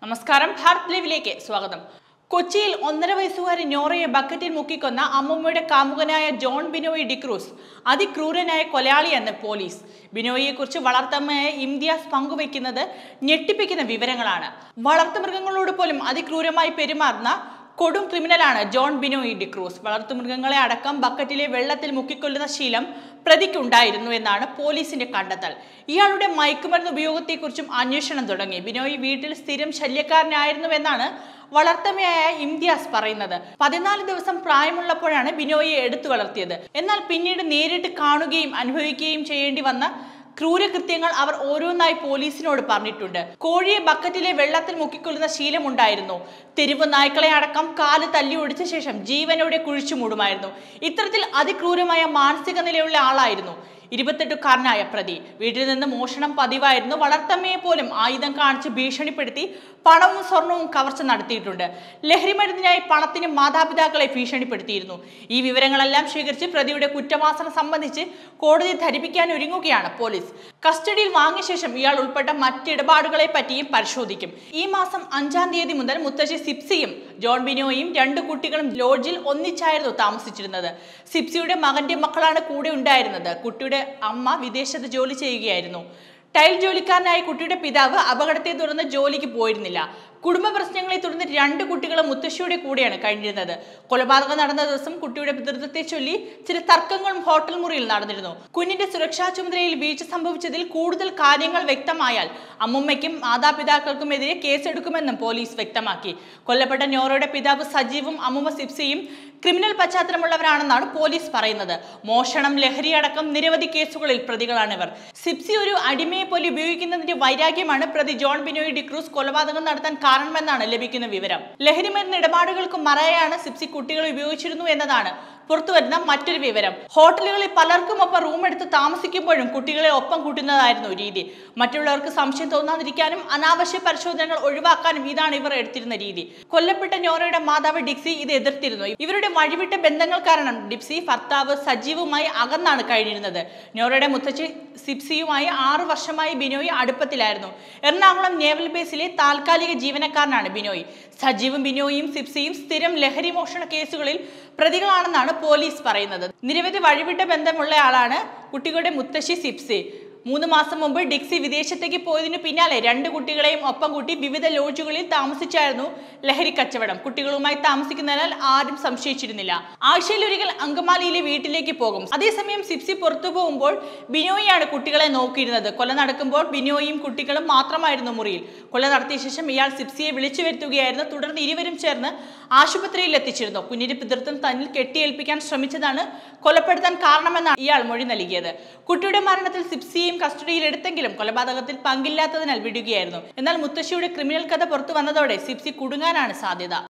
നമസ്കാരം, ഭാരത് ലൈവിലേക്ക് സ്വാഗതം. കൊച്ചിയിൽ 1.5 വയസ്സുകാരി നോറയെ ബക്കറ്റിൽ മുക്കിക്കൊന്ന അമ്മൂമ്മയുടെ കാമുകനായ ജോൺ ബിനോയ് ഡിക്രൂസ് അതിക്രൂരനായ കൊലയാളിയെന്ന് പോലീസ്. ബിനോയിയെക്കുറിച്ച് വളർത്തമ്മയായ ഇംതിയാസ് പങ്കുവയ്ക്കുന്നത് ഞെട്ടിപ്പിക്കുന്ന വിവരങ്ങളാണ്. വളർത്തുമൃഗങ്ങളോട് പോലും അതിക്രൂരമായി പെരുമാറുന്ന കൊടും ക്രിമിനലാണ് ജോൺ ബിനോയ് ഡിക്രൂസ്. വളർത്തുമൃഗങ്ങളെ അടക്കം ബക്കറ്റിലെ വെള്ളത്തിൽ മുക്കിക്കൊല്ലുന്ന ശീലം പ്രതിക്കുണ്ടായിരുന്നു എന്നാണ് പോലീസിന്റെ കണ്ടെത്തൽ. ഇയാളുടെ മയക്കുമരുന്ന് ഉപയോഗത്തെക്കുറിച്ചും അന്വേഷണം തുടങ്ങി. ബിനോയ് വീട്ടിൽ സ്ഥിരം ശല്യക്കാരനായിരുന്നുവെന്നാണ് വളർത്തമ്മയായ ഇംതിയാസ് പറയുന്നത്. 14 ദിവസം പ്രായമുള്ളപ്പോഴാണ് ബിനോയിയെ എടുത്തു വളർത്തിയത്. എന്നാൽ പിന്നീട് നേരിട്ട് കാണുകയും അനുഭവിക്കുകയും ചെയ്യേണ്ടി വന്ന ക്രൂരകൃത്യങ്ങൾ അവർ ഓരോന്നായി പോലീസിനോട് പറഞ്ഞിട്ടുണ്ട്. കോഴിയെ ബക്കറ്റിലെ വെള്ളത്തിൽ മുക്കിക്കൊല്ലുന്ന ശീലമുണ്ടായിരുന്നു. തെരുവ് നായ്ക്കളെ അടക്കം കാല് തല്ലി ഒടിച്ച ശേഷം ജീവനോടെ കുഴിച്ചു മൂടുമായിരുന്നു. ഇത്തരത്തിൽ അതിക്രൂരമായ മാനസിക നിലയുള്ള ആളായിരുന്നു 28കാരനായ പ്രതി. വീട്ടിൽ നിന്ന് മോഷണം പതിവായിരുന്നു. വളർത്തമ്മയെ പോലും ആയുധം കാണിച്ച് ഭീഷണിപ്പെടുത്തി പണവും സ്വർണവും കവർച്ച നടത്തിയിട്ടുണ്ട്. ലഹരിമരുന്നിനായി പണത്തിന് മാതാപിതാക്കളെ ഭീഷണിപ്പെടുത്തിയിരുന്നു. ഈ വിവരങ്ങളെല്ലാം ശേഖരിച്ച് പ്രതിയുടെ കുറ്റവാസന സംബന്ധിച്ച് കോടതി ധരിപ്പിക്കാൻ ഒരുങ്ങുകയാണ് പോലീസ്. കസ്റ്റഡിയിൽ വാങ്ങിയ ശേഷം ഇയാൾ ഉൾപ്പെട്ട മറ്റിടപാടുകളെ പറ്റിയും പരിശോധിക്കും. ഈ മാസം 5-ാം തീയതി മുതൽ മുത്തശ്ശി സിപ്സിയും ജോൺ ബിനോയും 2 കുട്ടികളും ലോഡ്ജിൽ ഒന്നിച്ചായിരുന്നു താമസിച്ചിരുന്നത്. സിപ്സിയുടെ മകന്റെ മക്കളാണ് കൂടെ ഉണ്ടായിരുന്നത്. കുട്ടിയുടെ അമ്മ വിദേശത്ത് ജോലി ചെയ്യുകയായിരുന്നു. ടൈൽ ജോലിക്കാരനായ കുട്ടിയുടെ പിതാവ് അപകടത്തെ തുടർന്ന് ജോലിക്ക് പോയിരുന്നില്ല. കുടുംബ പ്രശ്നങ്ങളെ തുടർന്ന് 2 കുട്ടികളും മുത്തശ്ശിയുടെ കൂടെയാണ് കഴിഞ്ഞിരുന്നത്. കൊലപാതകം നടന്ന ദിവസം കുട്ടിയുടെ പിതൃത്വത്തെ ചൊല്ലി ചില തർക്കങ്ങളും ഹോട്ടൽ മുറിയിൽ നടന്നിരുന്നു. കുഞ്ഞിന്റെ സുരക്ഷാ ചുമതലയിൽ വീഴ്ച സംഭവിച്ചതിൽ കൂടുതൽ കാര്യങ്ങൾ വ്യക്തമായാൽ അമ്മുമ്മയ്ക്കും മാതാപിതാക്കൾക്കുമെതിരെ കേസെടുക്കുമെന്നും പോലീസ് വ്യക്തമാക്കി. കൊല്ലപ്പെട്ട നോറയുടെ പിതാവ് സജീവും അമ്മുമ്മ സിപ്സിയും ക്രിമിനൽ പശ്ചാത്തലമുള്ളവരാണെന്നാണ് പോലീസ് പറയുന്നത്. മോഷണം, ലഹരി അടക്കം നിരവധി കേസുകളിൽ പ്രതികളാണിവർ. സിപ്സി ഒരു അടിമയെ പോലെ ഉപയോഗിക്കുന്നതിന്റെ വൈരാഗ്യമാണ് പ്രതി ജോൺ ബിനോയ് ഡിക്രൂസ് കൊലപാതകം നടത്താൻ കാരണമെന്നാണ് ലഭിക്കുന്ന വിവരം. ലഹരിമരുന്ന് ഇടപാടുകൾക്ക് മറയായാണ് സിപ്സി കുട്ടികളെ ഉപയോഗിച്ചിരുന്നു എന്നതാണ് പുറത്തുവരുന്ന മറ്റൊരു വിവരം. ഹോട്ടലുകളിൽ പലർക്കുമൊപ്പം റൂം എടുത്ത് താമസിക്കുമ്പോഴും കുട്ടികളെ ഒപ്പം കൂട്ടുന്നതായിരുന്നു രീതി. മറ്റുള്ളവർക്ക് സംശയം തോന്നാതിരിക്കാനും അനാവശ്യ പരിശോധനകൾ ഒഴിവാക്കാനും ഇതാണ് ഇവർ എടുത്തിരുന്ന രീതി. കൊല്ലപ്പെട്ട നോറയുടെ മാതാവ് ഡിക്സി ഇത് എതിർത്തിരുന്നു. ഇവരുടെ വഴിവിട്ട ബന്ധങ്ങൾ കാരണം ഡിക്സി ഭർത്താവ് സജീവുമായി അകന്നാണ് കഴിഞ്ഞിരുന്നത്. നോറയുടെ മുത്തച്ഛി സിപ്സിയുമായി 6 വർഷമായി ബിനോയ് അടുപ്പത്തിലായിരുന്നു. എറണാകുളം നേവൽ ബേസിലെ താൽക്കാലിക ജീവനക്കാരനാണ് ബിനോയ്. സജീവും ബിനോയും സിപ്സിയും സ്ഥിരം ലഹരി മോഷണ കേസുകളിൽ പ്രതികളാണെന്നാണ് പോലീസ് പറയുന്നത്. നിരവധി വഴിവിട്ട ബന്ധമുള്ളയാളാണ് കുട്ടികളുടെ മുത്തശ്ശി സിപ്സി. 3 മാസം മുമ്പ് ഡിക്സി വിദേശത്തേക്ക് പോയതിനു പിന്നാലെ 2 കുട്ടികളെയും ഒപ്പം കൂട്ടി വിവിധ ലോഡ്ജുകളിൽ താമസിച്ചായിരുന്നു ലഹരി കച്ചവടം. കുട്ടികളുമായി താമസിക്കുന്നതിനാൽ ആരും സംശയിച്ചിരുന്നില്ല. ആഴ്ചയിലൊരിക്കൽ അങ്കമാലിയിലെ വീട്ടിലേക്ക് പോകും. അതേസമയം സിപ്സി പുറത്തു പോകുമ്പോൾ ബിനോയിയാണ് കുട്ടികളെ നോക്കിയിരുന്നത്. കൊല നടക്കുമ്പോൾ ബിനോയും കുട്ടികളും മാത്രമായിരുന്നു മുറിയിൽ. കൊല നടത്തിയ ശേഷം ഇയാൾ സിപ്സിയെ വിളിച്ചു വരുത്തുകയായിരുന്നു. തുടർന്ന് ഇരുവരും ചേർന്ന് ആശുപത്രിയിൽ എത്തിച്ചിരുന്നു. കുഞ്ഞിന്റെ പിതൃത്വം തന്നിൽ കെട്ടിയേൽപ്പിക്കാൻ ശ്രമിച്ചതാണ് കൊലപ്പെടുത്താൻ കാരണമെന്നാണ് ഇയാൾ മൊഴി നൽകിയത്. കുട്ടിയുടെ മരണത്തിൽ സിപ്സിയെയും കസ്റ്റഡിയിൽ എടുത്തെങ്കിലും കൊലപാതകത്തിൽ പങ്കില്ലാത്തതിനാൽ വിടുകയായിരുന്നു. എന്നാൽ മുത്തശ്ശിയുടെ ക്രിമിനൽ കഥ പുറത്തു വന്നതോടെ സിപ്സി കുടുങ്ങാനാണ് സാധ്യത.